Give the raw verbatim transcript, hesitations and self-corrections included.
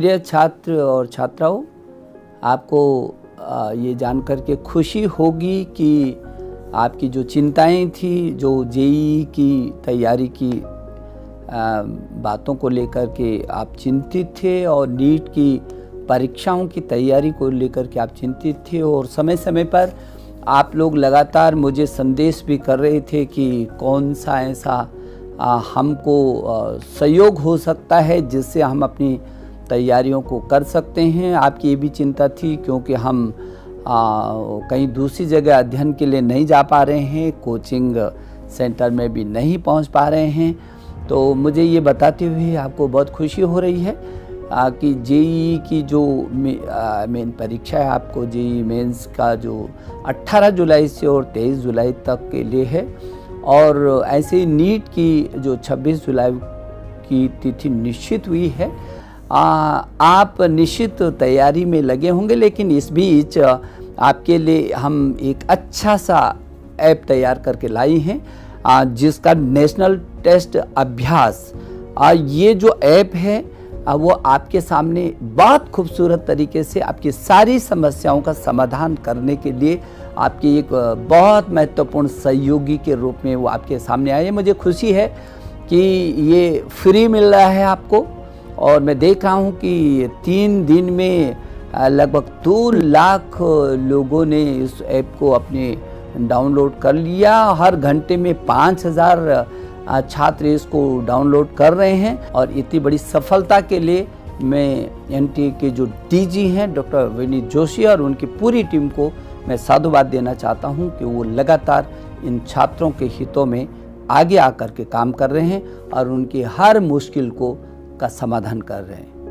प्रिय छात्र और छात्राओं, आपको ये जानकर के खुशी होगी कि आपकी जो चिंताएं थी, जो जेईई की तैयारी की बातों को लेकर के आप चिंतित थे और नीट की परीक्षाओं की तैयारी को लेकर के आप चिंतित थे, और समय समय पर आप लोग लगातार मुझे संदेश भी कर रहे थे कि कौन सा ऐसा आ, हमको आ, सहयोग हो सकता है जिससे हम अपनी तैयारियों को कर सकते हैं। आपकी ये भी चिंता थी क्योंकि हम आ, कहीं दूसरी जगह अध्ययन के लिए नहीं जा पा रहे हैं, कोचिंग सेंटर में भी नहीं पहुंच पा रहे हैं। तो मुझे ये बताते हुए आपको बहुत खुशी हो रही है आ, कि जेईई की जो मे, आ, मेन परीक्षा है, आपको जेईई मेंस का जो अठारह जुलाई से और तेईस जुलाई तक के लिए है, और ऐसे ही नीट की जो छब्बीस जुलाई की तिथि निश्चित हुई है। आ, आप निश्चित तैयारी में लगे होंगे, लेकिन इस बीच आपके लिए हम एक अच्छा सा ऐप तैयार करके लाई हैं आ, जिसका नेशनल टेस्ट अभ्यास। आ, ये जो ऐप है आ, वो आपके सामने बहुत खूबसूरत तरीके से आपकी सारी समस्याओं का समाधान करने के लिए आपकी एक बहुत महत्वपूर्ण सहयोगी के रूप में वो आपके सामने आए। मुझे खुशी है कि ये फ्री मिल रहा है आपको, और मैं देख रहा हूँ कि तीन दिन में लगभग दो लाख लोगों ने इस ऐप को अपने डाउनलोड कर लिया। हर घंटे में पाँच हज़ार छात्र इसको डाउनलोड कर रहे हैं, और इतनी बड़ी सफलता के लिए मैं एनटीए के जो डीजी हैं डॉक्टर विनीत जोशी और उनकी पूरी टीम को मैं साधुवाद देना चाहता हूं कि वो लगातार इन छात्रों के हितों में आगे आकर के काम कर रहे हैं और उनकी हर मुश्किल को का समाधान कर रहे हैं।